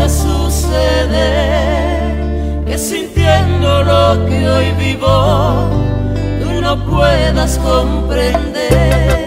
puede suceder que sintiendo lo que hoy vivo, tú no puedas comprender?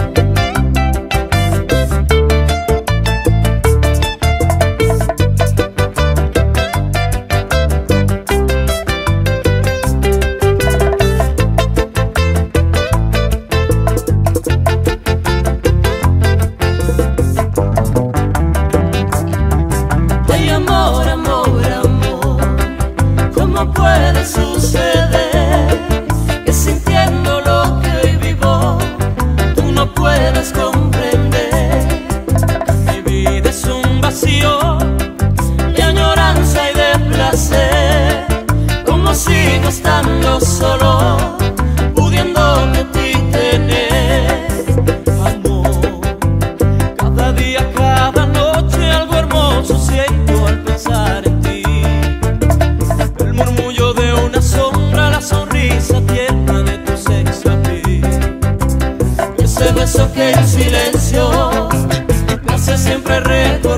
Puede suceder que sintiendo lo que hoy vivo, tú no puedas comprender. Mi vida es un vacío de añoranza y de placer. Como sigo estando solo, pudiendo de ti tener amor. Cada día, cada noche, algo hermoso siento al pensar en ti. El murmullo de una sombra, la sonrisa tierna de tu sexo appeal. Ese beso que en silencio me hace siempre recordar